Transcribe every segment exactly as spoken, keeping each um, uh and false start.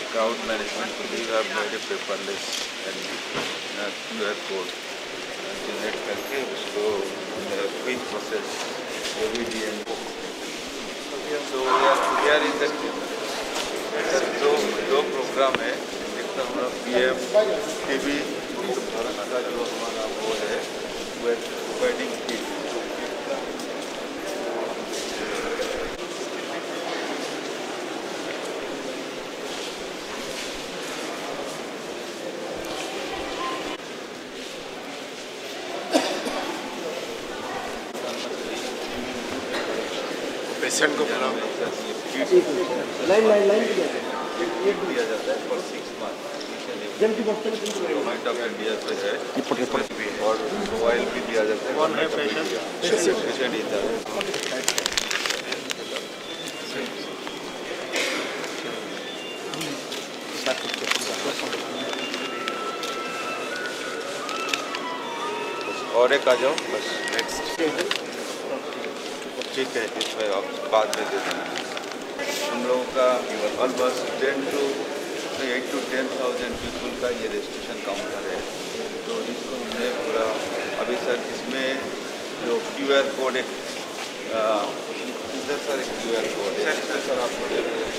crowd management, we have made a paperless and uh, Q R code generate करके उसको quick process O B D M so we are we are in the दो दो programme है। एक तो हमारा P M T V Bharat का जो हमारा वो है वेडिंग किट पेशेंट को लाइन लाइन लाइन दिया जाता है for six month government of India से है और मोबाइल भी दिया जाता है। कौन है पेशेंट? पेशेंट इधर और एक आ जाओ बस नेक्स्ट ठीक है। इसमें आप बाद में दे देना। हम लोगों का almost ten two eight two ten thousand people का ये रजिस्ट्रेशन काउंटर है। तो इसको हमने पूरा अभी सर इसमें जो क्यू आर कोड एक इधर सर एक क्यू आर कोड है सर आपको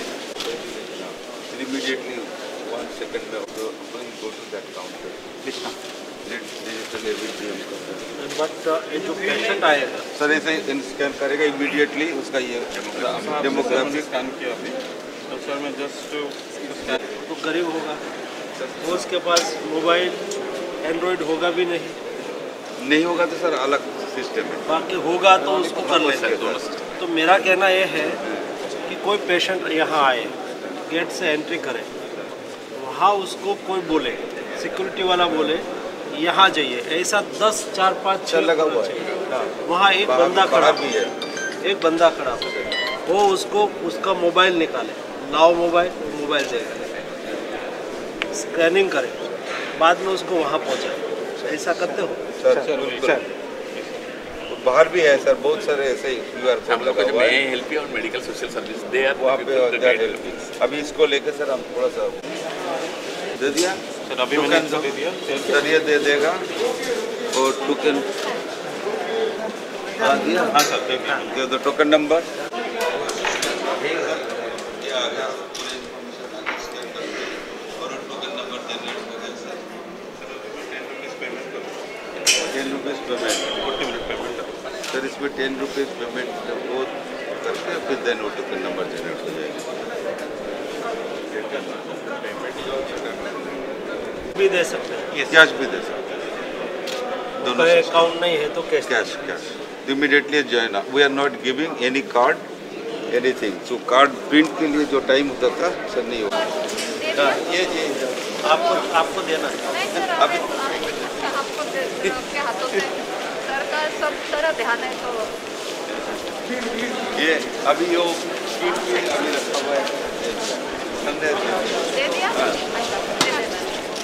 इमीडिएटली वन सेकेंड में go to that counter digital A B D M but ये जो पेशेंट आएगा सर ऐसे स्कैन करेगा इमीडिएटली उसका ये डेमोग्राफी स्कैन किया अभी तो सर मैं जस्ट तो गरीब होगा और उसके पास मोबाइल एंड्रॉयड होगा भी नहीं नहीं होगा तो सर अलग सिस्टम है। बाकी होगा तो उसको कर लेंगे। तो मेरा कहना यह है कि कोई पेशेंट यहाँ आए गेट से एंट्री करे वहाँ उसको कोई बोले सिक्योरिटी वाला बोले यहाँ जाइए ऐसा दस चार पाँच छः लगा हुआ है वहाँ एक बंदा खड़ा भी है एक बंदा खड़ा वो उसको उसका मोबाइल निकाले लाओ मोबाइल मोबाइल देगा स्कैनिंग करे बाद में उसको वहाँ पहुँचाए। ऐसा करते हो सर? सर बाहर भी है सर बहुत सारे ऐसे क्यू आर कोड लगा हुआ है। हेल्प और medical social service they are वहाँ पे अभी इसको लेके सर हम थोड़ा सा दे दिया सर अभी मैंने दे दिया सर ये दे देगा और टोकन हाँ दिया हाँ सर दे दो token number ten rupees payment sir इसमें टेन रुपीज़ पेमेंट वो करके फिर देन वो टोकन नंबर जनरेट हो जाएगा। भी दे सकते हैं कैश भी दे सकते हैं दोनों अकाउंट नहीं है तो cash cash cash immediately join we are not giving any card anything so card print के लिए जो टाइम होता था सर नहीं होगा ये ये आपको आपको देना है अभी आपको आपके हाथों से सरकार सब तरह ध्यान है तो ये अभी वो शीट पे अभी रखा हुआ है संदेश दे दिया दे देना।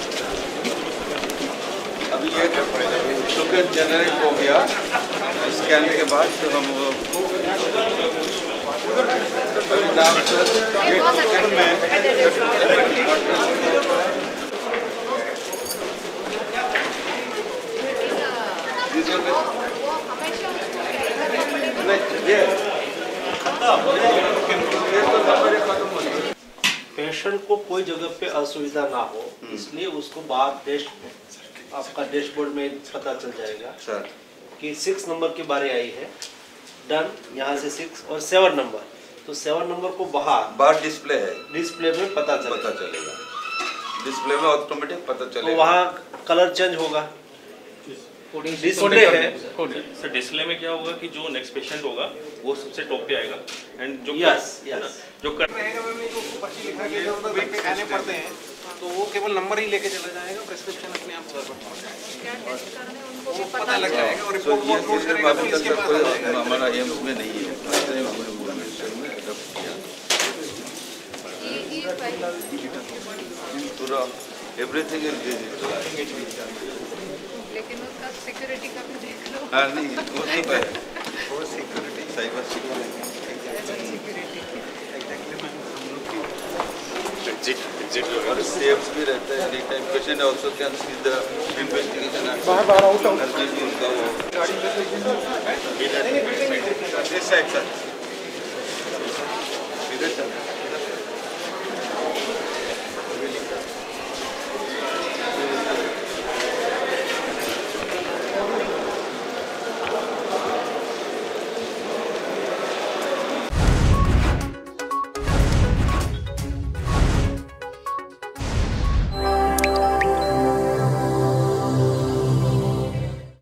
अभी ये टोकन जनरेट हो गया स्कैन के बाद तो हम वो अभी नाम सर ये टोकन में पेशेंट को कोई जगह पे असुविधा ना हो इसलिए उसको बाहर डैश आपका डैशबोर्ड में पता चल जाएगा सर कि सिक्स नंबर की बारी आई है डन यहाँ से सिक्स और सेवन नंबर तो सेवन नंबर को बाहर बाहर डिस्प्ले है डिस्प्ले में पता चलेगा पता चलेगा डिस्प्ले में ऑटोमेटिक पता तो चलेगा वहाँ कलर चेंज होगा डिस्प्ले है सर डिस्प्ले में क्या होगा कि जो नेक्स्ट पेशेंट होगा वो सबसे टॉप पे आएगा एंड जो यस यस जो कर आने पड़ते हैं तो वो केवल नंबर ही लेके चला जाएगा प्रिस्क्रिप्शन अपने आप घर पर पहुंच जाएगा क्या टेस्ट करने उनको भी पता पता लग जाएगा और सो रिपोर्ट ये वो सिस्टम करेगा अभी तो तक इसके बाद आ जाएगा। हमारा एम्स में नहीं है हमने भुवनेश्वर में अडॉप्ट किया ई ई फाइल पूरा एवरीथिंग इज डिजिटल लेकिन उसका सिक्योरिटी का भी देख लो। हाँ नहीं वो नहीं है वो security cyber security security exactly हम लोग की और सेफ भी रहता है any time patient also can see the investigation उनका वो दिस साइड सर